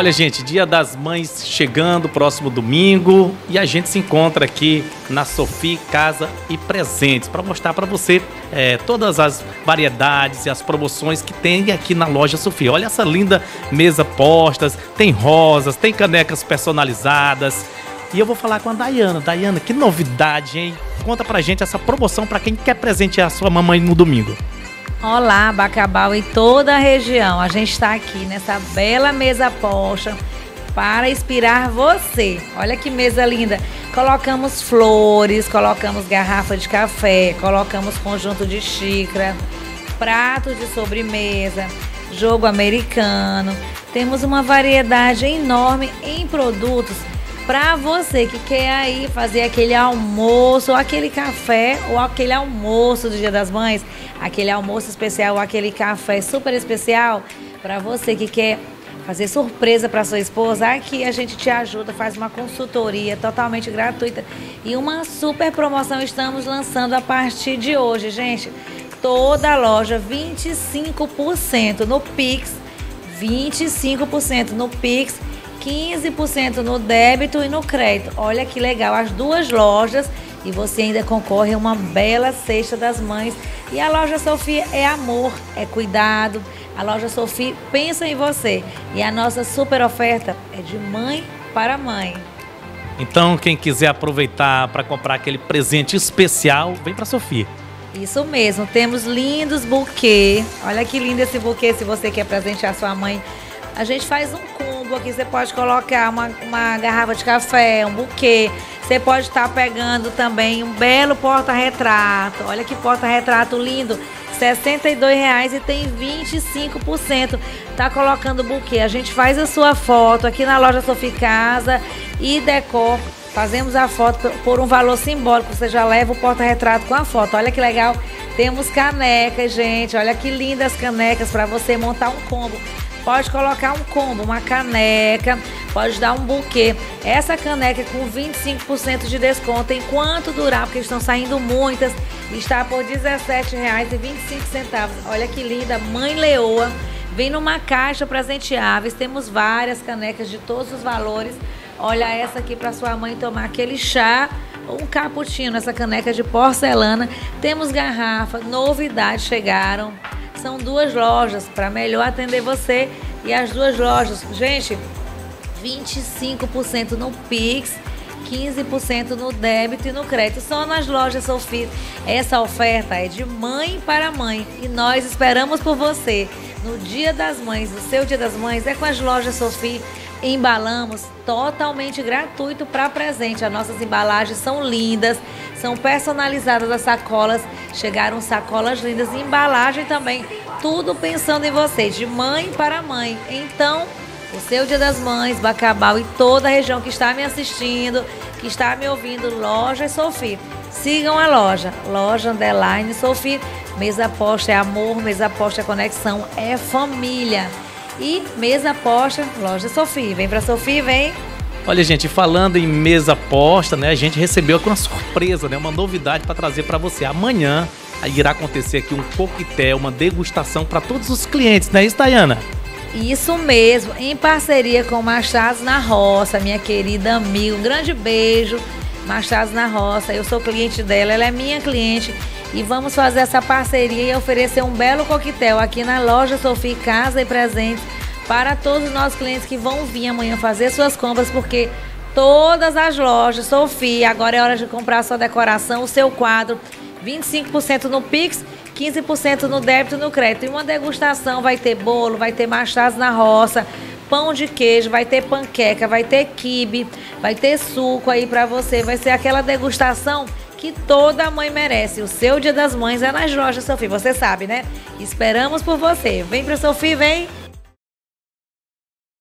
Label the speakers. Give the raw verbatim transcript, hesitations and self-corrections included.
Speaker 1: Olha, gente, Dia das Mães chegando, próximo domingo, e a gente se encontra aqui na Sophie Casa e Presentes para mostrar para você é, todas as variedades e as promoções que tem aqui na loja Sophie. Olha essa linda mesa postas, tem rosas, tem canecas personalizadas. E eu vou falar com a Dayana. Dayana, que novidade, hein? Conta pra gente essa promoção para quem quer presentear a sua mamãe no domingo.
Speaker 2: Olá, Bacabal e toda a região. A gente está aqui nessa bela mesa posta para inspirar você. Olha que mesa linda. Colocamos flores, colocamos garrafa de café, colocamos conjunto de xícara, prato de sobremesa, jogo americano. Temos uma variedade enorme em produtos para você que quer aí fazer aquele almoço, ou aquele café, ou aquele almoço do Dia das Mães, aquele almoço especial, ou aquele café super especial, para você que quer fazer surpresa para sua esposa. Aqui a gente te ajuda, faz uma consultoria totalmente gratuita e uma super promoção estamos lançando a partir de hoje, gente. Toda a loja vinte e cinco por cento no Pix, vinte e cinco por cento no Pix, quinze por cento no débito e no crédito. Olha que legal, as duas lojas, e você ainda concorre a uma bela cesta das mães. E a loja Sophie é amor, é cuidado. A loja Sophie pensa em você. E a nossa super oferta é de mãe para mãe.
Speaker 1: Então, quem quiser aproveitar para comprar aquele presente especial, vem para Sophie.
Speaker 2: Isso mesmo, temos lindos buquê. Olha que lindo esse buquê, se você quer presentear sua mãe. A gente faz um combo aqui, você pode colocar uma, uma garrafa de café, um buquê. Você pode estar pegando também um belo porta-retrato. Olha que porta-retrato lindo, sessenta e dois reais e tem vinte e cinco por cento. Tá colocando buquê. A gente faz a sua foto aqui na loja Sophie Casa e Decor. Fazemos a foto por um valor simbólico. Você já leva o porta-retrato com a foto. Olha que legal. Temos canecas, gente. Olha que lindas canecas para você montar um combo. Pode colocar um combo, uma caneca, pode dar um buquê. Essa caneca com vinte e cinco por cento de desconto enquanto durar, porque estão saindo muitas, está por dezessete reais e vinte e cinco centavos. Olha que linda, Mãe Leoa. Vem numa caixa presenteáveis, temos várias canecas de todos os valores. Olha essa aqui para sua mãe tomar aquele chá ou um cappuccino, essa caneca de porcelana. Temos garrafa, novidades chegaram. São duas lojas para melhor atender você. E as duas lojas, gente, vinte e cinco por cento no Pix, quinze por cento no débito e no crédito. Só nas lojas Sophie. Essa oferta é de mãe para mãe. E nós esperamos por você. No Dia das Mães, o seu Dia das Mães é com as lojas Sophie. Embalamos totalmente gratuito para presente. As nossas embalagens são lindas, são personalizadas as sacolas. Chegaram sacolas lindas e embalagem também. Tudo pensando em você, de mãe para mãe. Então, o seu Dia das Mães, Bacabal e toda a região que está me assistindo, que está me ouvindo, loja Sophie. Sigam a loja, loja underline Sophie. Mesa posta é amor, mesa posta é conexão, é família. E mesa posta, loja Sophie. Vem pra Sophie, vem.
Speaker 1: Olha, gente, falando em mesa posta, né? A gente recebeu aqui uma surpresa, né? Uma novidade para trazer para você. Amanhã irá acontecer aqui um coquetel, uma degustação para todos os clientes, não é isso, Dayana?
Speaker 2: Isso mesmo, em parceria com Machados na Roça, minha querida amiga. Um grande beijo, Machados na Roça. Eu sou cliente dela, ela é minha cliente. E vamos fazer essa parceria e oferecer um belo coquetel aqui na loja Sophie Casa e Presentes para todos os nossos clientes que vão vir amanhã fazer suas compras, porque todas as lojas Sophie, agora é hora de comprar a sua decoração, o seu quadro, vinte e cinco por cento no Pix, quinze por cento no débito e no crédito. E uma degustação, vai ter bolo, vai ter machados na roça, pão de queijo, vai ter panqueca, vai ter quibe, vai ter suco aí para você. Vai ser aquela degustação que toda mãe merece. O seu Dia das Mães é nas lojas Sophie, você sabe, né? Esperamos por você. Vem pra Sophie, vem!